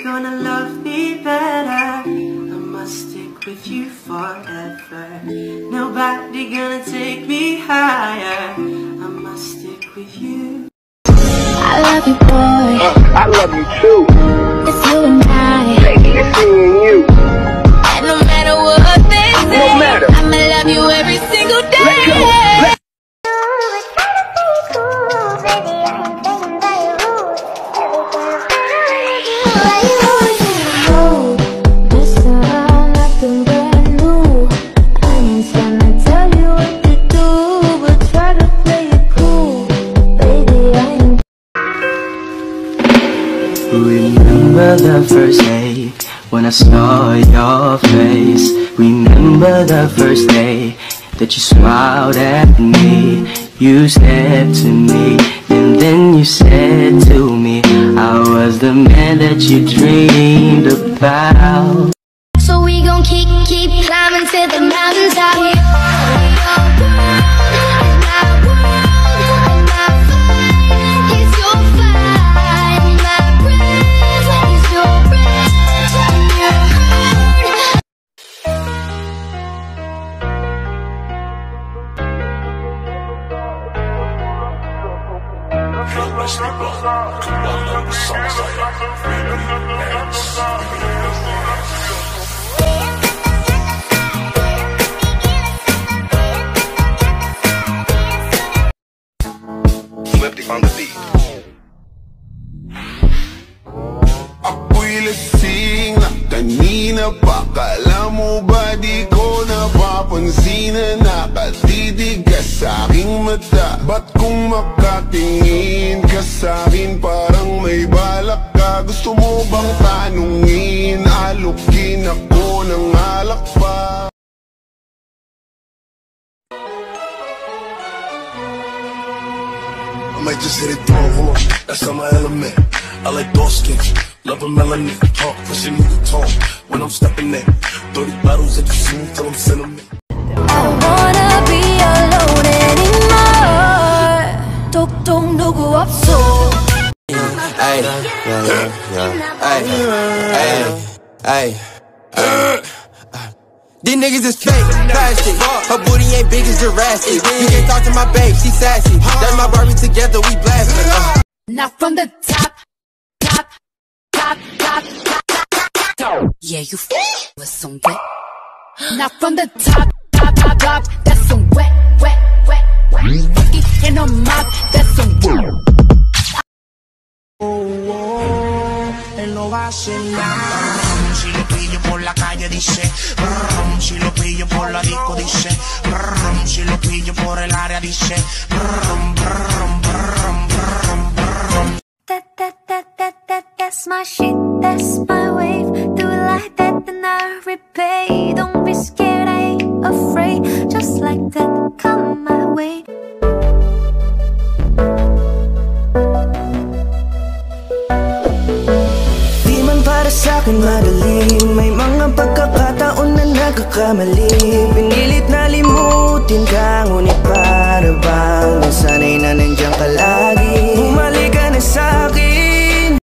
gonna love me better. I must stick with you forever. Nobody gonna take me higher. I must stick with you. I love you, boy. I love you too. It's you and I. Baby, it's me and you. And no matter what they say, No matter. I'ma love you every single day. Let's go. Remember the first day when I saw your face. Remember the first day that you smiled at me. You said to me, and then you said to me, I was the man that you dreamed about. So we gon' keep climbing to the mountaintop. Swifty on the beat. Ako'y lasing na kanina pa. Kala mo ba di ko napapansin na nakatidigas sa aking mata? Ba't kung makatingin ka sa'kin parang may balak ka? Gusto mo bang tanungin? Alukin ako ng alak pa. I might just hit it through, hold on, that's not my element. I like dark skin, love a melanin. Talk, pushing me to talk when I'm stepping in. 30 bottles that you see me till I'm sentiment. I don't wanna be alone anymore. 똑똑 누구 없어. Ay, ay. These niggas is fake, plastic. Her booty ain't big as Jurassic. You can't talk to my babe, she sassy. That's my Barbie, together we blasting. Not from the top. Yeah, you with some wet. Not from the top. That's some wet. Whiskey in a mouth, that's some wet. Él no va a hacer nada. Si lo pillo por la calle dice, si lo pillo por la disco dice, si lo pillo por el área dice, That's my shit, that's my wave. Do it like that, then I repay. Don't be scared, I ain't afraid. Just like that, come my way. Di man para sa'kin madali, may mga pagkakataon na nagkakamali. Pinilit na limutin ka, ngunit para bang nasanay na nandiyan